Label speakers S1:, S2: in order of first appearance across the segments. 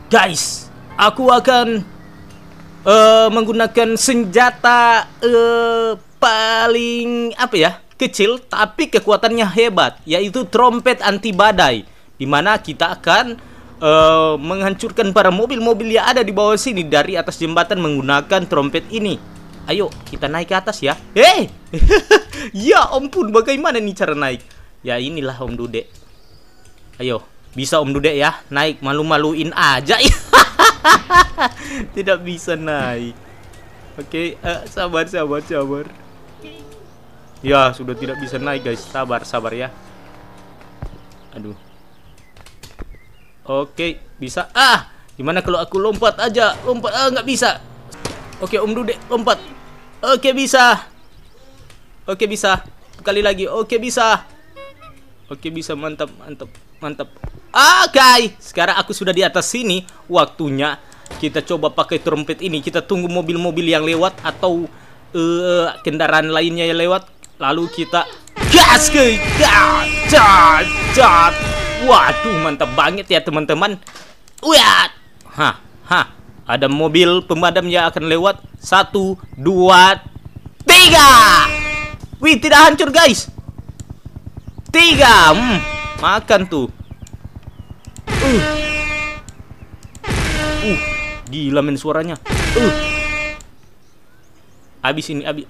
S1: Guys, aku akan menggunakan senjata paling kecil tapi kekuatannya hebat, yaitu trompet anti badai, dimana kita akan menghancurkan para mobil-mobil yang ada di bawah sini dari atas jembatan menggunakan trompet ini. Ayo kita naik ke atas ya. Ya ampun, bagaimana nih cara naik? Ya inilah Om Dude. Ayo, bisa Om Dude ya, naik, malu-maluin aja. Tidak bisa naik. Oke, sabar. Ya, sudah tidak bisa naik guys. Sabar ya. Aduh. Oke, bisa. Gimana kalau aku lompat aja? Lompat, nggak bisa. Oke, Om Dude, lompat. Oke, bisa. Sekali lagi. Oke, bisa, mantap. Oke, sekarang aku sudah di atas sini. Waktunya kita coba pakai trompet ini. Kita tunggu mobil-mobil yang lewat atau kendaraan lainnya yang lewat. Lalu kita gas ke. Waduh, mantap banget ya teman-teman. Lihat. Ada mobil pemadam yang akan lewat. 1, 2, 3. Wih, tidak hancur guys. 3. Makan tuh. Gila men suaranya. Habis ini, habis.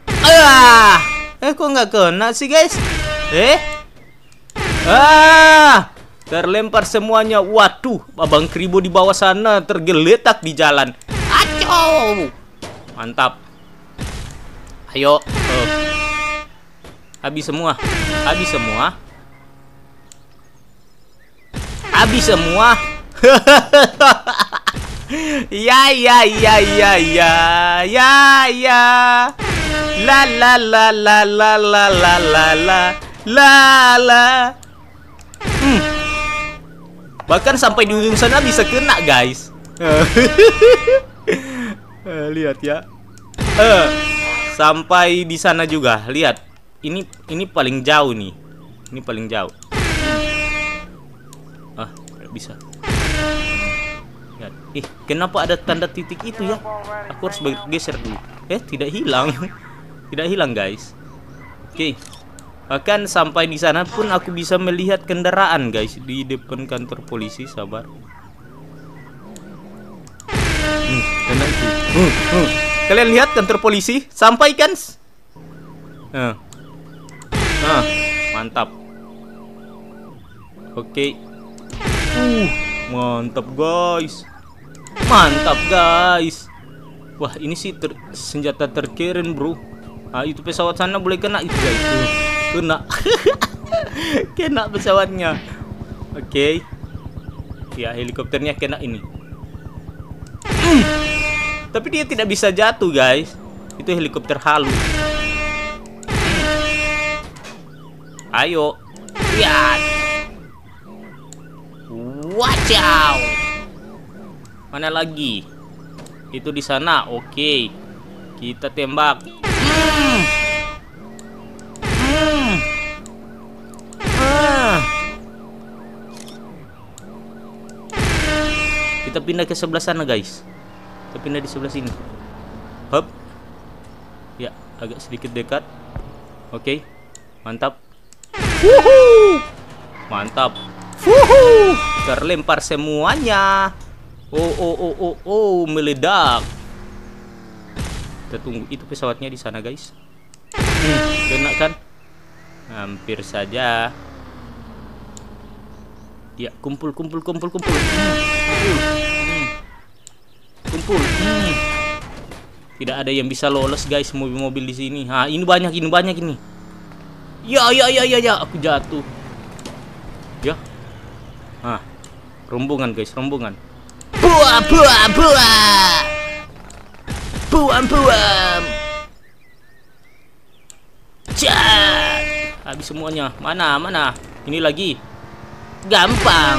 S1: Kok nggak kena sih guys? Terlempar semuanya. Waduh, Abang Kribo di bawah sana tergeletak di jalan. Aco. Mantap. Ayo. Habis semua. Ya. La. Bahkan sampai di ujung sana bisa kena guys. Lihat ya. Sampai di sana juga. Lihat. Ini paling jauh nih. Nggak bisa. Lihat. Kenapa ada tanda titik itu ya? Aku harus bergeser dulu. Tidak hilang guys. Oke. Bahkan sampai di sana pun aku bisa melihat kendaraan guys di depan kantor polisi. Sabar. Kena itu. Kalian lihat kantor polisi? Sampai kan? Mantap. Oke. Mantap guys. Wah, ini sih senjata terkeren bro. Itu pesawat sana boleh kena itu guys. Kena. Kena pesawatnya. Oke. Ya, helikopternya kena ini. Tapi dia tidak bisa jatuh guys. Itu helikopter halus. Ayo. Lihat. Wacau. Mana lagi? Itu di sana. Oke. Kita tembak. Kita pindah ke sebelah sana guys. Kita pindah di sebelah sini. Hop. Ya, agak sedikit dekat. Oke. Mantap. Mantap. Terlempar semuanya. Meledak. Kita tunggu. Itu pesawatnya di sana guys. Kena kan? Hampir saja. Ya, kumpul. Kumpul. Tidak ada yang bisa lolos guys, mobil-mobil di sini. Ini banyak ini. Ya, aku jatuh. Ya. Rombongan guys, rombongan. Buam. Cat. Habis semuanya. Mana? Ini lagi. Gampang.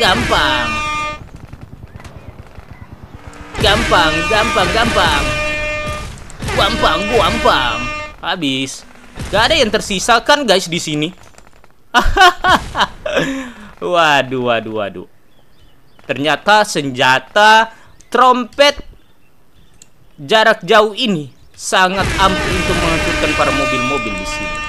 S1: Habis. Gak ada yang tersisa kan guys di sini. Waduh. Ternyata senjata trompet jarak jauh ini sangat ampuh untuk menghancurkan para mobil-mobil di sini.